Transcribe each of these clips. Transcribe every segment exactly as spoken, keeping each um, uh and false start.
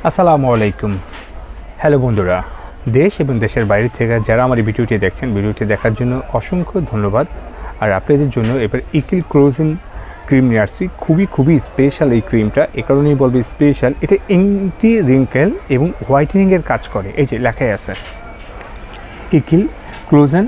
আসসালামু আলাইকুম। হ্যালো বন্ধুরা, দেশ এবং দেশের বাইরে থেকে যারা আমার এই ভিডিওটি দেখছেন, ভিডিওটি দেখার জন্য অসংখ্য ধন্যবাদ। আর আপনাদের জন্য এবার ইকিল ক্লোজিং ক্রিম নিয়ে আসছি। খুবই খুবই স্পেশাল এই ক্রিমটা, এ কারণেই বলবো স্পেশাল। এটা অ্যান্টি রিঙ্কেল এবং হোয়াইটেনিংয়ের কাজ করে। এই যে লেখাই আছে ইকিল collagen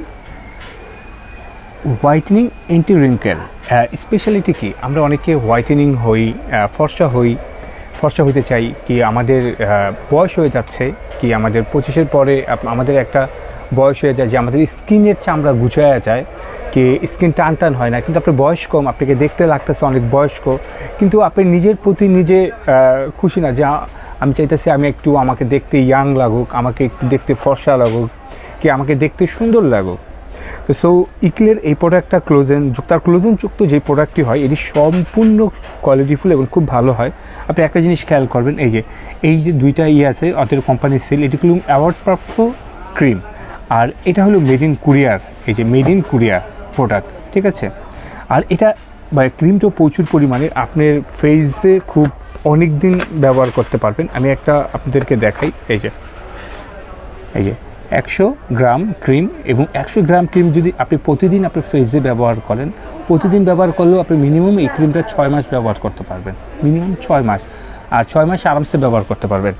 whitening anti wrinkle. Speciality কি, আমরা অনেকে হোয়াইটেনিং হই, ফর্সা হই, ফর্সা হইতে চাই, কি আমাদের বয়স হয়ে যাচ্ছে, কি আমাদের পঁচিশের পরে আমাদের একটা বয়স হয়ে যায় যে আমাদের স্কিনের চামড়া গুছায়া যায়, কি স্কিন টান টান হয় না, কিন্তু আপনার বয়স কম, আপনাকে দেখতে লাগতেছে অনেক বয়স্ক, কিন্তু আপনি নিজের প্রতি নিজে খুশি না যে আমি চাইতেছি আমি একটু আমাকে দেখতে ইয়াং লাগুক, আমাকে একটু দেখতে ফর্সা লাগুক, কি আমাকে দেখতে সুন্দর লাগুক। তো সো ইকিলের এই প্রোডাক্টটা ক্লোজেন যুক্ত, আর ক্লোজেন যুক্ত যে প্রোডাক্টটি হয় এটি সম্পূর্ণ কোয়ালিটিফুল এবং খুব ভালো হয়। আপনি একটা জিনিস খেয়াল করবেন, এই যে এই যে দুইটা ইয়ে আছে ওদের কোম্পানির সিল, এটি হলো অ্যাওয়ার্ডপ্রাপ্ত ক্রিম, আর এটা হলো মেড ইন কোরিয়ার। এই যে মেড ইন কোরিয়া প্রোডাক্ট, ঠিক আছে। আর এটা বা ক্রিমটাও প্রচুর পরিমাণে আপনার ফেসে খুব অনেক দিন ব্যবহার করতে পারবেন। আমি একটা আপনাদেরকে দেখাই, এই যে এই যে একশো গ্রাম ক্রিম, এবং একশো গ্রাম ক্রিম যদি আপনি প্রতিদিন আপনার ফেসে ব্যবহার করেন, প্রতিদিন ব্যবহার করলেও আপনি মিনিমাম এই ক্রিমটা ছয় মাস ব্যবহার করতে পারবেন, মিনিমাম ছয় মাস, আর ছয় মাস আরামসে ব্যবহার করতে পারবেন।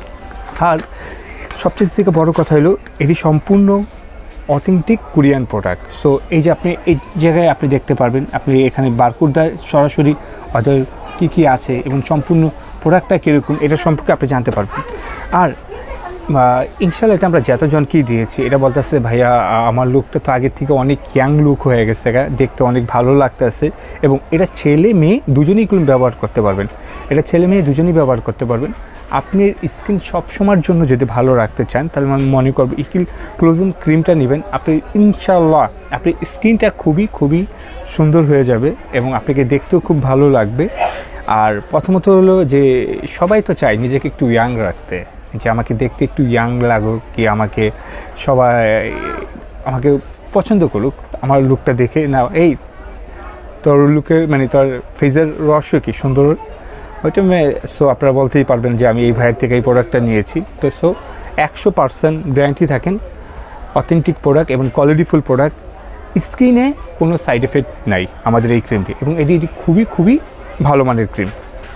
আর সবচেয়ে থেকে বড় কথা হলো এটি সম্পূর্ণ অথেন্টিক কোরিয়ান প্রোডাক্ট। সো এই যে আপনি এই জায়গায় আপনি দেখতে পারবেন, আপনি এখানে বারকোড দেয় সরাসরি ওদের কী কী আছে এবং সম্পূর্ণ প্রোডাক্টটা কীরকম এটা সম্পর্কে আপনি জানতে পারবেন। আর ইনশাল্লাহ এটা আমরা যতজনকেই দিয়েছি, এটা বলতেছে ভাইয়া আমার লুকটা তো আগের থেকে অনেক ইয়াং লুক হয়ে গেছে, দেখতে অনেক ভালো লাগতেছে, এবং এটা ছেলে মেয়ে দুজনেই ক্রিম ব্যবহার করতে পারবেন। এটা ছেলে মেয়ে দুজনেই ব্যবহার করতে পারবেন। আপনি স্কিন সবসময়ের জন্য যদি ভালো রাখতে চান তাহলে আমি মনে করবো ইকিল ক্লোজিং ক্রিমটা নেবেন। আপনি ইনশাল্লাহ আপনি স্কিনটা খুবই খুবই সুন্দর হয়ে যাবে এবং আপনাকে দেখতেও খুব ভালো লাগবে। আর প্রথমত হলো যে সবাই তো চায় নিজেকে একটু ইয়াং রাখতে, যে আমাকে দেখতে একটু ইয়াং লাগুক, কি আমাকে সবাই আমাকে পছন্দ করুক আমার লুকটা দেখে, না এই তোর লুকের মানে তোর ফেসের রহস্য কি সুন্দর, ওইটা সো আপনারা বলতেই পারবেন যে আমি এই ভাইয়ের থেকে এই প্রোডাক্টটা নিয়েছি। তো সো একশো পার্সেন্ট গ্যারান্টি থাকেন, অথেন্টিক প্রোডাক্ট এবং কোয়ালিটিফুল প্রোডাক্ট, স্কিনে কোনো সাইড এফেক্ট নাই আমাদের এই ক্রিমটি, এবং এটি এটি খুবই খুবই ভালো মানের ক্রিম।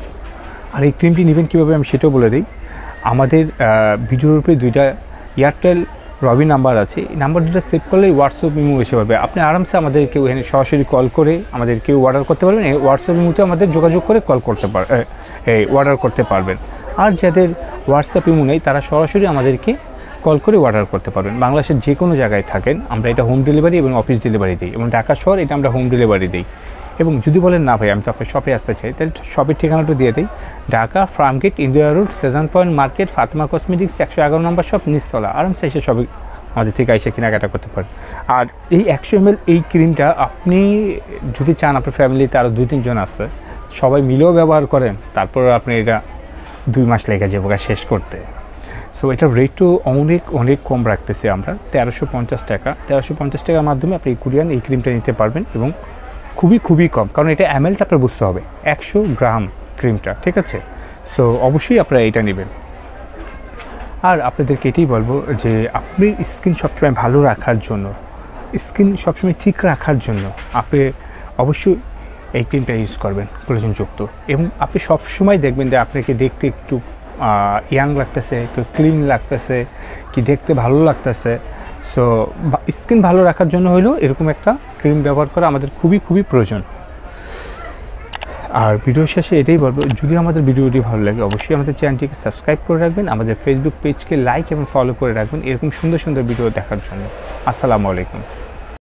আর এই ক্রিমটি নেবেন কীভাবে আমি সেটাও বলে দিই। আমাদের ভিডিওর উপরে দুইটা এয়ারটেল রবি নাম্বার আছে, এই নাম্বার দুটো সেভ করলে হোয়াটসঅ্যাপ ইমো এসে পাবে। আপনি আরামসে আমাদেরকে ওখানে সরাসরি কল করে আমাদেরকে অর্ডার করতে পারবেন, এই হোয়াটসঅ্যাপ ইমোতে আমাদের যোগাযোগ করে কল করতে পার এই অর্ডার করতে পারবেন। আর যাদের হোয়াটসঅ্যাপ ইমো নেই তারা সরাসরি আমাদেরকে কল করে অর্ডার করতে পারবেন। বাংলাদেশের যে কোনো জায়গায় থাকেন আমরা এটা হোম ডেলিভারি এবং অফিস ডেলিভারি দিই, এবং ঢাকা শহর এটা আমরা হোম ডেলিভারি দিই। এবং যদি বলেন না ভাই আমি তো আপনার শপে আসতে চাই, তাহলে শপের ঠিকানাটা দিয়ে দিই, Dhaka Farmgate, India road, Sezan point market, Fatema cosmetics, একশো এগারো নম্বর শপ, নিচতলা। আরামসে এসে সবই আমাদের থেকে এসে কেনাকাটা করতে পারেন। আর এই একশো এম এল এই ক্রিমটা আপনি যদি চান আপনার ফ্যামিলিতে আরও দুই তিনজন আছে সবাই মিলেও ব্যবহার করেন, তারপর আপনি এটা দুই মাস লেগে যাবো শেষ করতে। সো এটার রেটও অনেক অনেক কম রাখতেছি আমরা, তেরোশো পঞ্চাশ টাকা তেরোশো পঞ্চাশ টাকার মাধ্যমে আপনি কোরিয়ান এই ক্রিমটা নিতে পারবেন, এবং খুবই খুবই কম, কারণ এটা এমএলটা আপনার বুঝতে হবে, একশো গ্রাম ক্রিমটা, ঠিক আছে। সো অবশ্যই আপনারা এটা নেবেন। আর আপনাদেরকে এটাই বলবো যে আপনি স্কিন সবসময় ভালো রাখার জন্য, স্কিন সবসময় ঠিক রাখার জন্য আপনি অবশ্যই এই ক্রিমটা ইউজ করবেন কোলাজেনযুক্ত, এবং আপনি সবসময় দেখবেন যে আপনাকে দেখতে একটু ইয়াং লাগতেছে, একটু ক্লিন লাগতেছে, কি দেখতে ভালো লাগতেছে। সো স্কিন ভালো রাখার জন্য হলেও এরকম একটা ক্রিম ব্যবহার করা আমাদের খুবই খুবই প্রয়োজন। আর ভিডিও শেষে এটাই বলবো, যদি আমাদের ভিডিওটি ভালো লাগে অবশ্যই আমাদের চ্যানেলটিকে সাবস্ক্রাইব করে রাখবেন, আমাদের ফেসবুক পেজকে লাইক এবং ফলো করে রাখবেন এরকম সুন্দর সুন্দর ভিডিও দেখার জন্য। আসসালামু আলাইকুম।